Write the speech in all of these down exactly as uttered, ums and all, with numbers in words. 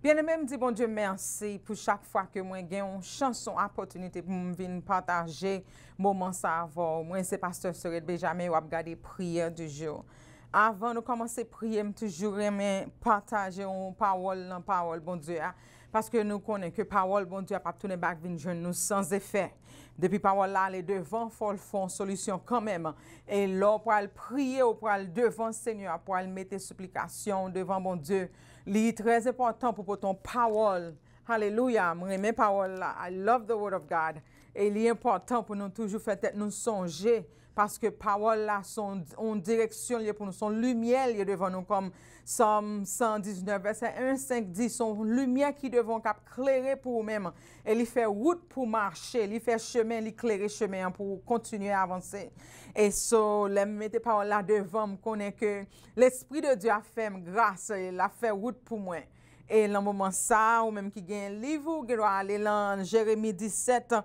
Bien-aimé, me dit bon Dieu merci pour chaque fois que moi j'ai une chanson, opportunité pour me venir partager moment ça avant. Moi c'est pasteur Sorette Benjamin ou regarder prière du jour. Avant de commencer à prier, je toujours aimer partager une parole dans parole bon Dieu parce que nous connaissons que parole bon Dieu a pas tourner back vinn nous sans effet. Depuis parole là les devant faut font solution quand même et là pour aller prier ou pour aller devant Seigneur pour aller mettre supplication devant bon Dieu. C'est très important pour ton parole. Alléluia. Moi, mes paroles là. I love the word of God. Et il est important pour nous toujours faire tête nous songer. Parce que parole là, sont en direction pour nous, son lumière liée devant nous, comme Psalm cent dix-neuf, verset un, cinq, dix, son lumière qui devant cap éclairer pour nous-mêmes. Et il fait route pour marcher, il fait chemin, il éclairer chemin pour continuer à avancer. Et so, les mettez paroles là devant, me connaît que l'Esprit de Dieu a fait grâce, il a fait route pour moi. Et dans le moment ça, ou même qui gagne un livre, qui doit aller dans Jérémie dix-sept,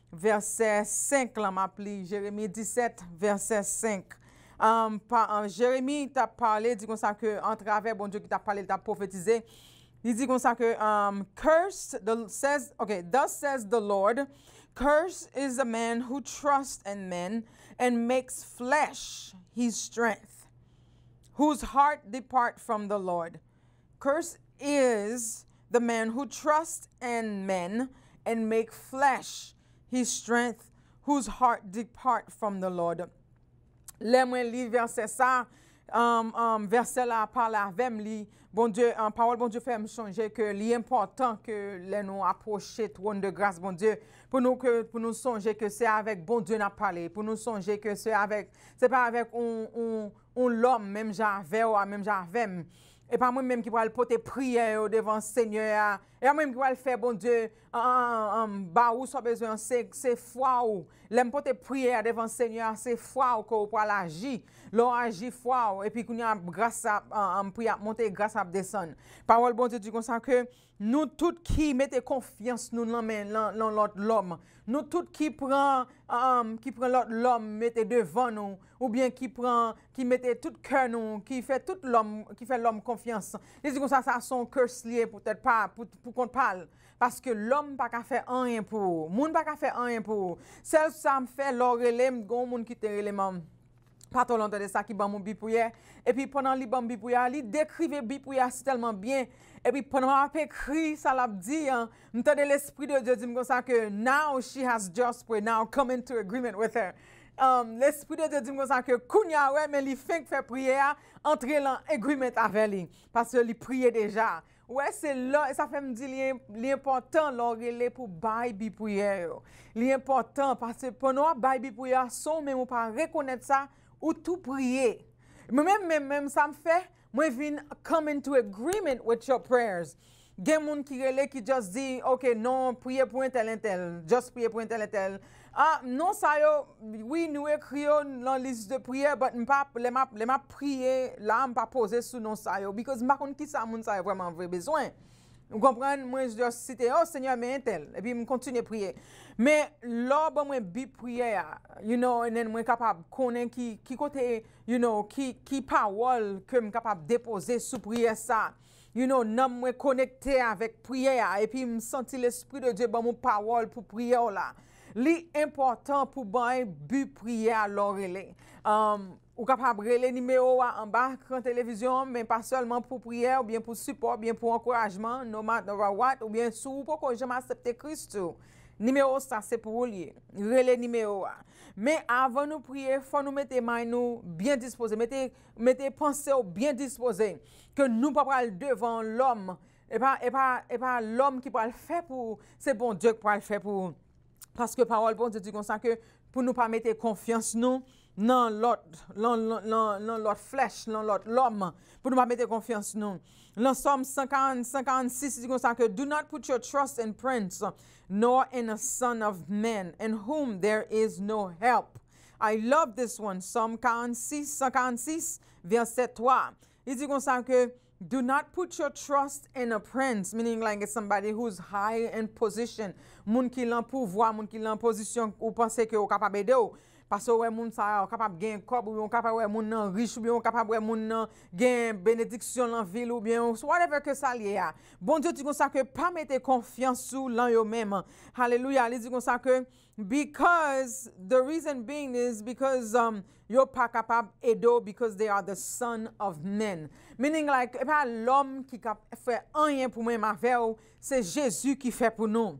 verset cinq, là, m'appli, Jérémie dix-sept, verset cinq. Um, par, um, Jérémie t'a parlé, dit comme ça que, en travers, bon Dieu qui t'a parlé, t'a prophétisé, il dit comme ça que, um, cursed, the, says, okay, thus says the Lord, cursed is the man who trusts in men and makes flesh his strength, whose heart depart from the Lord. Cursed is the man who trusts in men and make flesh his strength, whose heart depart from the Lord. L'aime li verset ça, um, um, verset là parle avec li. Bon Dieu, en parole, bon Dieu fait me changer que l'important que les nous approcher trône de grâce, bon Dieu, pour nous que pour nous songer que c'est avec bon Dieu n'a parlé, pour nous songer que c'est avec, c'est pas avec un un un l'homme même j'avais ou même j'avais. Et pas moi-même qui va le porter prière devant le Seigneur. Et moi-même qui va le faire, bon Dieu, en bas où soit besoin, c'est foi ou. L'aime porter prière devant le Seigneur, c'est foi ou qu'on peut agir. L'on agit foi ou. Et puis qu'on y a grâce à prière monter, grâce à descendre. Parole, bon Dieu, dit comme ça que nous tous qui mettez confiance nous dans l'autre l'homme. Nous tous qui prend um, qui prend l'autre l'homme mettez devant nous ou bien qui prend qui mettez tout cœur nous qui fait tout l'homme qui fait l'homme confiance. Il dit comme ça ça son curse lié peut-être pas pour pour qu'on parle parce que l'homme pas qu'à faire rien pour. Monde pas qu'à faire rien pour. Celle ça me fait l'orelem gon monde qui te relem pas trop longtemps de ça qui ban mon bipouya et puis pendant li ban bipouya li décrivait bipouya tellement bien et puis pendant m'a écrit ça l'a dit m'entendait l'esprit de Dieu dit comme ça que now she has just prayed now come into agreement with her. Um, l'esprit de Dieu dit comme ça que kounya ouais mais li fait faire prière entrer dans agreement avec lui parce que li priait déjà. Ouais, c'est là, et ça fait me dire l'important l'orélé pour bail bipouya. L'important parce que pendant bail bipouya son même pas reconnaître ça ou tout prier. Même, même, même, ça me fait, moi, je viens come into agreement with your prayers. Il y a des gens qui relèvent qui just dit, OK, non, priez pour un tel et tel, just priez pour un tel et tel. Ah, non, ça yo, oui, nous écrivons dans la liste de prières, mais les ma, les ma prier, là, je pas poser sous non ça yo, because je ne sais pas qui ça, moun ça a vraiment vrai besoin. Vous comprenez? Moi, je dois citer, oh Seigneur, mais un tel. Et puis, je continue à prier. Mais là, bon, moi, bi prière, you know, et then, moi, capable de connaître qui, qui côté, you know, qui, qui parole que je suis capable de déposer sous prière ça. You know, non, moi, connecté avec prière. Et puis, je sens l'Esprit de Dieu, bon, mon parole pour prière là. L'important pour bon, bi prière, l'oreille. Um, ou capable de les numéros en bas en télévision, mais pas seulement pour prière, ou bien pour support, ou bien pour encouragement, no matter what, ou bien sous pour que j'aime accepter Christ. Numéro ça, c'est pour lier. Relais numéro. Mais avant de prier, il faut nous mettre les mains nous bien disposées, mettez, mettez pensées bien disposées, que nous ne pouvons pas devant l'homme, et pas, et pas, et pas l'homme qui peut le faire pour, c'est bon Dieu qui peut le faire pour. Parce que parole bon Dieu dit comme ça que pour nous pas mettre confiance nous dans l'autre dans l'autre flèche dans l'autre l'homme pour nous pas mettre confiance nous. Dans Psalm cinquante, cinquante-six dit comme ça que do not put your trust in prince nor in a son of man in whom there is no help. I love this one. Psalm quarante-six, cinquante-six verset trois. Il dit comme ça que do not put your trust in a prince, meaning like it's somebody who's high in position. Moun qui l'en pouvoir, moun qui l'en position, ou pensez que vous capable de parce que ouais moun ça capable gain corps ou capable ouais moun nan riche ou bien capable ouais moun nan gain bénédiction dans ville ou bien whatever que ça lié a. Bon Dieu dit comme ça que pas mettre confiance sous l'en yo même. Hallelujah. Il dit comme ça que because the reason being is because um you're pas capable aider because they are the son of men. Meaning like pas l'homme qui fait rien pour moi avec c'est Jésus qui fait pour nous.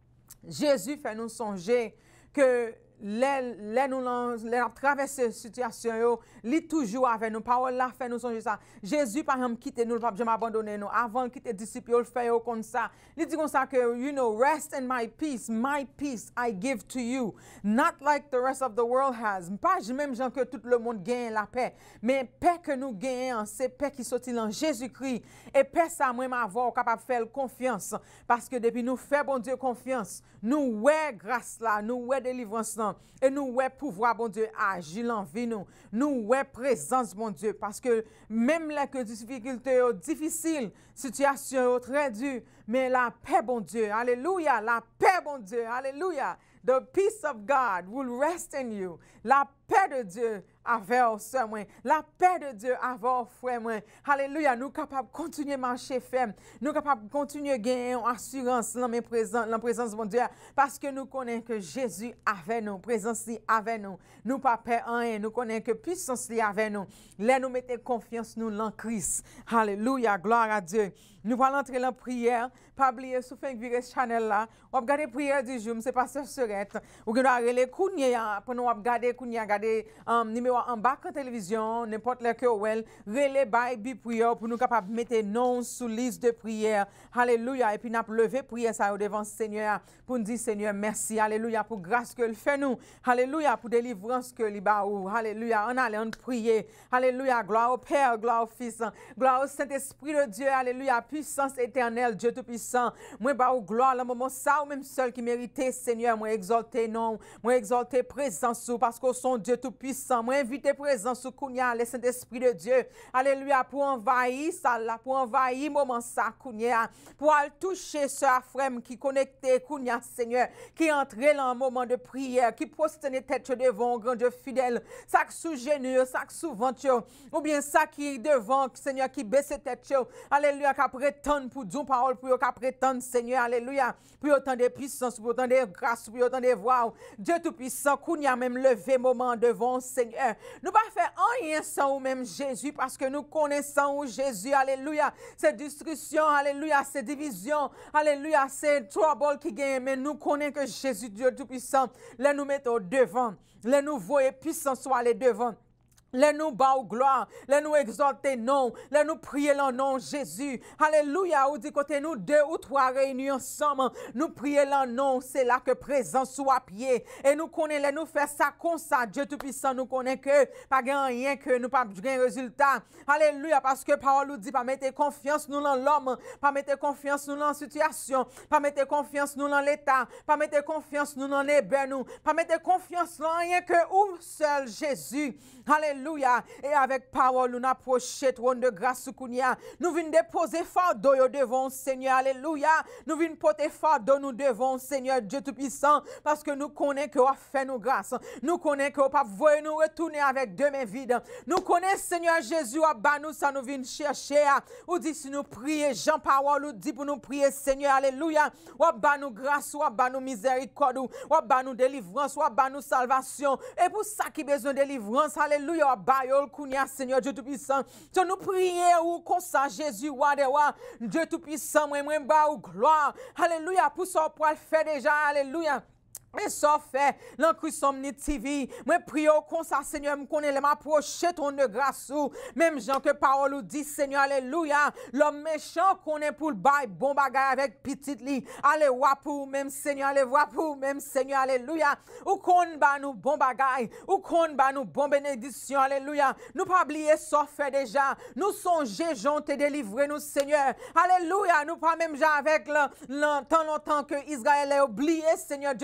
Jésus fait nous songer que les, les nous les traverser situation yo li toujours avec nous parole là fait nous songer ça Jésus par exemple quitter nous pas jamais abandonner nous avant quitter disciples il fait comme ça il dit comme ça que you know rest in my peace my peace I give to you not like the rest of the world has pas même gens que tout le monde gagne la paix mais paix que nous gagnons c'est paix qui sorti dans Jésus-Christ et paix ça moi avoir capable faire confiance parce que depuis nous fait bon Dieu confiance nous ouais grâce là nous ouais délivrance là et nous ouais pouvoir bon Dieu agir en vie nous nous ouais présence bon Dieu parce que même les que difficultés difficiles situation très dure mais la paix bon Dieu alléluia la paix bon Dieu alléluia the peace of God will rest in you la paix de Dieu avec sœur moi la paix de Dieu avec frère moi alléluia nous capables continuer marcher ferme nous capables continuer gagner assurance dans mes présence dans présence de mon Dieu parce que nous connaissons que Jésus avec nous présence avec nous nous pas peur rien nous connaissons que puissance li avec nous là nous mettons confiance nous en Christ alléluia gloire à Dieu nous allons entrer dans la prière pas oublier sous fin virer channel là on va regarder prière du jour c'est pasteur Serette ou que nous aller kounya pour nous regarder kounya regarder numéro en bas de télévision n'importe lequel well relais by bi prière pour nous capable mettre nom sous liste de prière alléluia et puis n'a lever prière ça devant Seigneur pour nous dire Seigneur merci alléluia pour grâce que il fait nous alléluia pour délivrance que il ba ou alléluia on allait on prier alléluia gloire au Père gloire au Fils gloire au Saint-Esprit de Dieu alléluia puissance éternelle Dieu tout puissant moi ba ou gloire le moment ça ou même seul qui méritait Seigneur moi exalter non moi exalter présence parce que son Dieu tout puissant moi inviter présence sous Kounia le Saint-Esprit de Dieu alléluia pour envahir ça là pour envahir moment ça Kounia pour aller toucher ce frère qui connecté Kounia Seigneur qui entré dans un moment de prière qui prosterner tête devant grand Dieu fidèle ça sous genou ça sous ventre ou bien ça qui devant Seigneur qui baisse tête alléluia qui prétend pour dire parole pour qui prétend Seigneur alléluia pour autant de puissance pour autant de grâce pour autant de voix Dieu tout puissant Kounia même levé moment devant Seigneur nous pas faire rien sans ou même Jésus parce que nous connaissons Jésus alléluia c'est destruction alléluia c'est division alléluia c'est trouble qui gagne mais nous connaissons que Jésus Dieu tout puissant là nous mettons devant les nouveaux et puissants soit les devant les nous bas gloire, les nous exalter non, les nous prier le nom Jésus. Alléluia, ou dit côté nous deux ou trois réunis ensemble, nous prier le nom, c'est là que présence soit pied et nous connaissons nous faire ça comme ça Dieu tout puissant nous connaît que pas rien que nous pas gain résultat. Alléluia parce que parole nous dit pas mettre confiance nous dans l'homme, pas mettre confiance nous dans la situation, pas mettre confiance nous dans l'état, pas mettre confiance nous dans les nous, pas mettre confiance dans rien que ou seul Jésus. Alléluia. Et avec parole, nous approchons trône de grâce Kounia. Nous venons déposer fardeau devant Seigneur. Alléluia. Nous venons porter fardeau nous devant Seigneur Dieu Tout-Puissant parce que nous connaissons que vous fait nous grâce. Nous connaissons que vous pas voulu nous retourner avec deux mains vides. Nous connaissons Seigneur Jésus à bas nous ça nous vient chercher. Ou dit si nous prions Jean parole ou dit pour nous prier Seigneur. Alléluia. Ou bas nous grâce ou bas nous miséricorde ou bas nous délivrance ou bas nous salvation. Et pour ça qui besoin de délivrance. Alléluia, Bayol Kounia, Seigneur Dieu Tout-Puissant. Tu nous prier ou comme ça, Jésus, Wadewa, Dieu Tout-Puissant, moi, moi, ba ou gloire. Alléluia, pour ça, pour le faire déjà, alléluia. Et ça fait, l'encruissomni T V, moi prie comme ça, Seigneur, me connaît, m'approcher ton de grâce ou, même Jean que parole ou dit, Seigneur, alléluia, l'homme méchant connaît pour le bail, bon bagay avec petite li, allez, voir pour même Seigneur, allez, voir pour même Seigneur, alléluia, ou qu'on ba nous bon bagay, ou qu'on ba nous bon bénédiction, alléluia, nous pas oublier ça fait déjà, nous songer, Jean te délivrer nous, Seigneur, alléluia, nous pas même déjà avec le, le temps longtemps que Israël a oublié, Seigneur Dieu Tout-Puissant.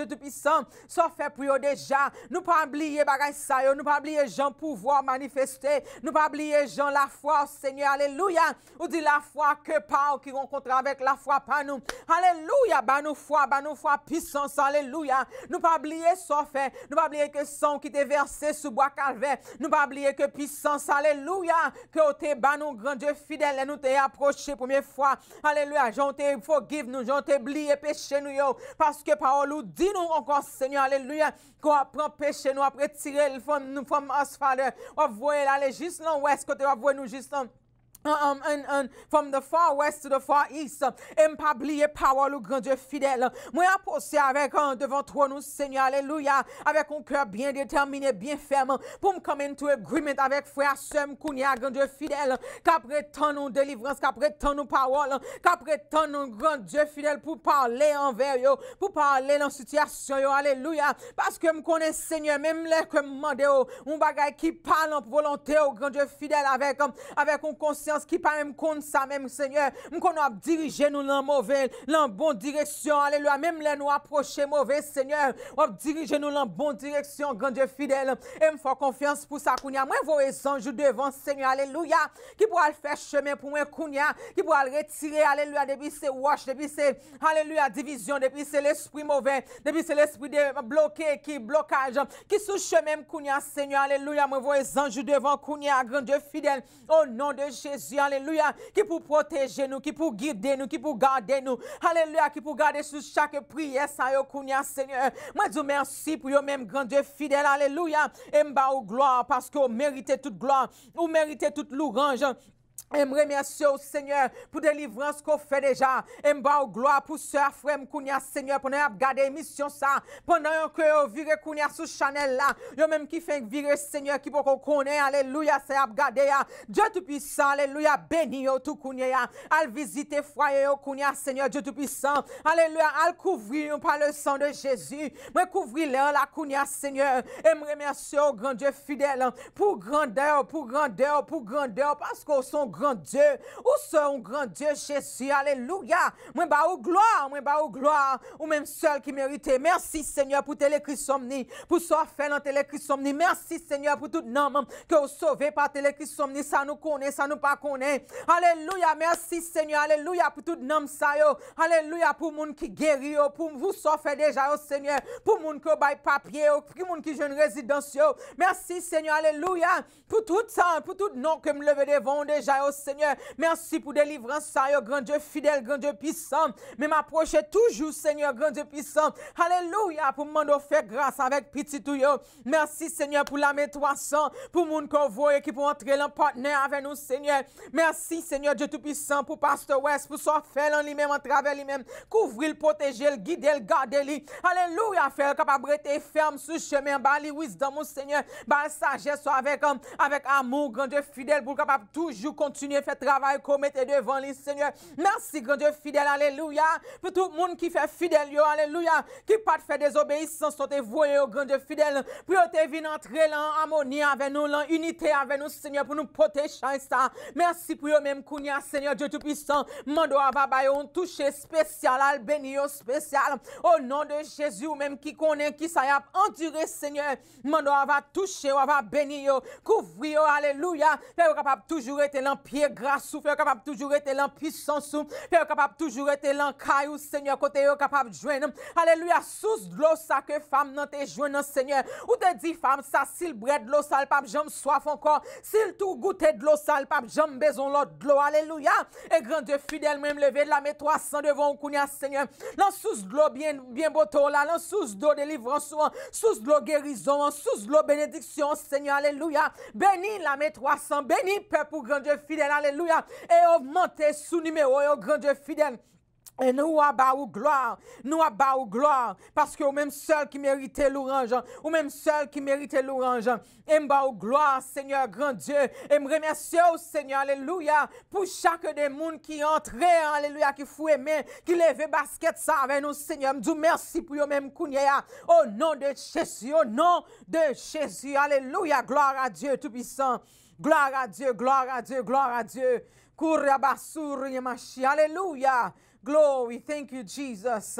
puissant, ça fait pour eux déjà. Nous pas oublier bagay ça yo, nous pas oublier Jean pouvoir manifester, nous pas oublier Jean la foi, Seigneur, alléluia. Ou dit la foi que par qui rencontre avec la foi pas nous. Alléluia, ba nous foi, ba nous foi puissance, alléluia. Nous pas oublier ça fait, nous pas oublier que sang qui était versé sous bois calvaire, nous pas oublier que puissance, alléluia, que te ba nous grand Dieu fidèle, nous t'ai approché première fois, alléluia, j'en t'ai forgive nous, j'en t'ai oublié péché nous yo, parce que parole nous dit nous encore Seigneur, alléluia, qu'on apprend péché nous après tirer le fond nous from us Father, on voit aller juste dans l'ouest côté on voit nous juste dans Um, and, and from the far west to the far east, et m'pas oublier parole le grand Dieu fidèle. Moi approcher avec un devant toi nous Seigneur, alléluia, avec un cœur bien déterminé, bien ferme, pour me come into agreement avec frère Sem Kounia, grand Dieu fidèle, qu'après tant nous délivrance, qu'après tant nous parole, qu'après tant nous grand Dieu fidèle pour parler envers yo, pour parler dans situation yo, alléluia, parce que me connais Seigneur, même les que me demande yo, un bagay qui parle en volonté au grand Dieu fidèle avec avec une conscience qui pas même compte ça même Seigneur nous qu'on a dirigé nous dans mauvais dans bonne direction alléluia même les nous approcher mauvais Seigneur on diriger nous dans bonne direction grand Dieu fidèle et me faire confiance pour ça kounya moi voyez ange devant Seigneur alléluia qui pourra le faire chemin pour moi kounya qui pourra le retirer alléluia depuis c'est wash depuis c'est alléluia division depuis c'est l'esprit mauvais depuis c'est l'esprit de bloqué qui blocage qui sous chemin kounya Seigneur alléluia moi voyez ange devant kounya grand Dieu fidèle au nom de Jésus alléluia, qui pour protéger nous, qui pour guider nous, qui pour garder nous, alléluia, qui pour garder sur chaque prière, ça yo kounya Seigneur. Moi dis merci pour yo même grand Dieu fidèle, alléluia, et m'ba ou gloire, parce que vous méritez toute gloire, vous méritez toute louange. Et me remercie au Seigneur pour délivrance qu'on fait déjà. Et me bats gloire pour sœur frère Kounia Seigneur pendant qu'on regarde l'émission ça. Pendant que vous virez Kounia sur Chanel là. Yo même qui fait virer Seigneur qui peut qu'on connaît. Alléluia, c'est à regarder. Dieu tout puissant, alléluia, béni yo tout Kounia. Al visiter foyer yo Kounia Seigneur Dieu tout puissant. Alléluia, al couvrir par le sang de Jésus. Me couvrir la Kounia Seigneur. Et me remercie au grand Dieu fidèle pour grandeur, pour grandeur, pour grandeur parce qu'on son grand Dieu, ou son grand Dieu Jésus, alléluia. Moi ba ou gloire, moi ba ou gloire, ou même seul qui méritait. Merci Seigneur pour téléchrysomnie, pour ce fait dans téléchrysomnie. Merci Seigneur pour tout nom que vous sauvez par téléchrysomnie, ça nous connaît, ça nous pas connaît. Alléluia, merci Seigneur, alléluia pour tout nom ça yo. Alléluia pour moun qui guérit, pour vous sauver déjà au Seigneur, pour moun qui bail papier, pour moun qui jeune résidence yo. Merci Seigneur, alléluia pour tout ça, pour tout nom que me lever devant déjà au Seigneur. Merci pour délivrance ça yo, grand Dieu fidèle, grand Dieu puissant. Mais m'approcher toujours Seigneur, grand Dieu puissant. Alléluia pour m'en faire grâce avec petit tout yo. Merci Seigneur pour la trois cents, pour moun qu'on voit qui pour entrer en partenaire avec nous Seigneur. Merci Seigneur Dieu tout puissant pour Pasteur West pour soit faire en lui-même en travers lui-même, couvrir le protéger le guider le garder lui. Alléluia, faire capable rester ferme sur chemin bali wisdom mon Seigneur, bal sagesse avec avec amour grand Dieu fidèle pour capable toujours continuer à faire travail qu'on mette devant lui Seigneur. Merci grand Dieu fidèle, alléluia, pour tout le monde qui fait fidèle yo, alléluia, qui pas fait désobéissance sont voué au grand Dieu fidèle pour te venir entrer en harmonie avec nous, en unité avec nous Seigneur pour nous protéger ça. Merci pour eux même kounya Seigneur Dieu tout puissant. Mando ava yon toucher spécial al béni yo spécial au nom de Jésus ou même qui connaît qui ça y a enduré Seigneur. Mando ava toucher ou va béni yo couvrir yo, alléluia, faire capable toujours être dans pied grâce ou faire capable toujours être dans puissance ou faire capable toujours être dans caillou Seigneur côté yo capable joindre alléluia source de l'eau ça que femme nan te joindre Seigneur ou te dit femme ça s'il bread de l'eau ça pas jamais soif encore s'il tout goûter de l'eau ça pas jamais besoin l'autre de l'eau alléluia et grand Dieu fidèle même lever la met trois cents devant kounya Seigneur dans source de l'eau bien bien beau là dans source d'eau délivrance source de l'eau guérison source de l'eau bénédiction Seigneur alléluia béni la met trois cents béni peuple pour grand Dieu fidèle alléluia et augmenter sous numéro au grand Dieu fidèle. Et nous abba ou gloire, nous abba ou gloire, parce que ou même seul qui méritait l'orange, ou même seul qui méritait l'orange, et m'ba ou gloire, Seigneur grand Dieu, et me remercier au Seigneur, alléluia, pour chaque des monde qui entrait, alléluia, qui fouait main, qui levait basket ça avec nous, Seigneur, m'dou merci pour eux même kounya, au nom de Jésus, au nom de Jésus, alléluia, gloire à Dieu tout-puissant, gloire à Dieu, gloire à Dieu, gloire à Dieu, Kurabasur yamashi, alléluia. Glory, thank you, Jesus.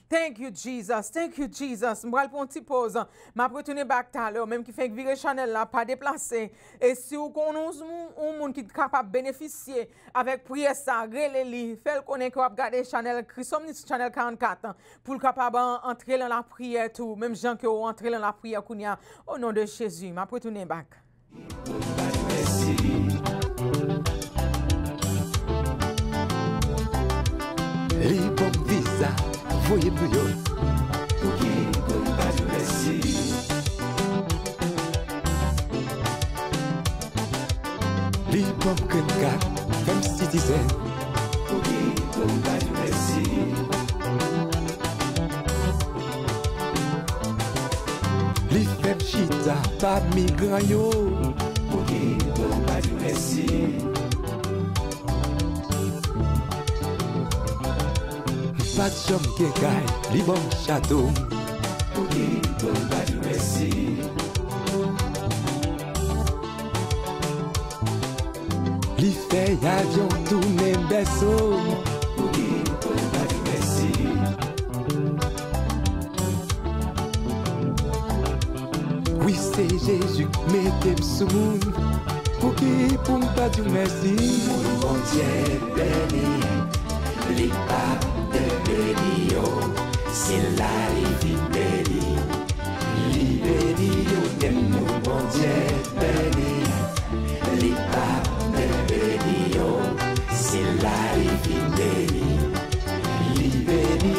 Thank you, Jesus. Thank you, Jesus. Je vais pour un petit pause. Je vais retourner back tout à l'heure, même qui fait que virer Chanel là, pas déplacé. Et si vous connaissez un monde qui est capable de bénéficier avec prière, ça, relez-les, faites connaître que vous regardez Chanel, Chrisomnis Chanel quarante-quatre, pour capable entrer dans la prière tout, même gens qui ont entré dans la prière, au nom de Jésus. Je vais retourner back. Libom visa, voyez bouillon. Libom kenkat, femme citizen. Li femme chita, pas migrant yo. Pas de chambre qui est li bon château. Pour qui bon pas du merci. Li fait avion tourner berceau. Pour qui bon pas du merci. Oui c'est Jésus mettez sous moun. Pour qui bon pas du merci. Mon bon Dieu béni. Li pas c'est la vie bénie, li béni, de mon bon Dieu béni, li pas de béni, c'est la vie bénie, li béni,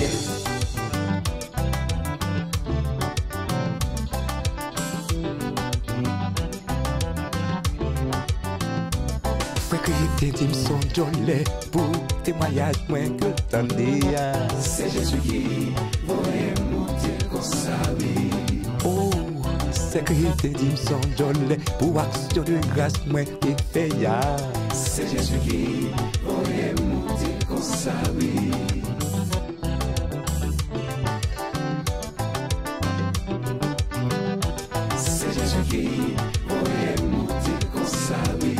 Frère que j'étais dit son jolé pour témoignage moins que t'entendais. C'est Jésus qui voulait monter comme ça, oui. Oh, c'est que j'étais dit son jolé pour action de grâce moins qui fait ya. C'est Jésus qui voulait monter comme ça, oui. C'est Jésus qui voulait monter comme ça, oui.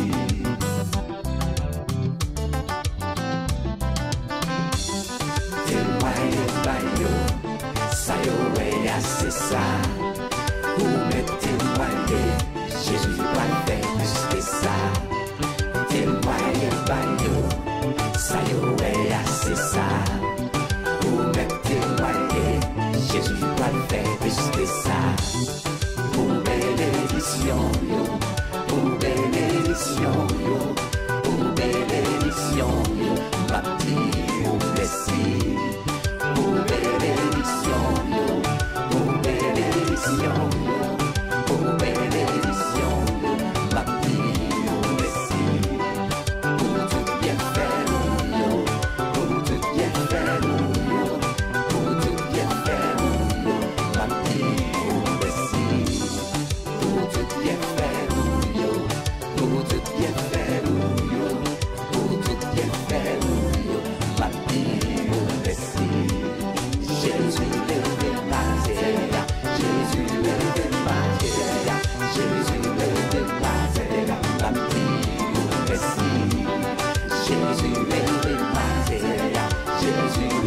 C'est ça, vous mettez-moi Jésus va faire plus que ça. Témoignez pas, ça y est, c'est ça. Vous mettez-moi Jésus va faire plus que ça. Pour bénédiction, pour bénédiction, pour bénédiction, ma petite, vous merci. Pour bénédiction, pour bénédiction, pour bénédiction, ma petite, merci. Pour tout bien faire, pour tout bien faire, pour tout bien faire, ma petite, merci. Pour tout bien faire, pour tout bien faire, pour tout bien faire, ma petite, merci. Jésus levé ma terre, Jésus levé ma terre, Jésus levé ma terre, ma petite merci. Jésus levé ma terre, Jésus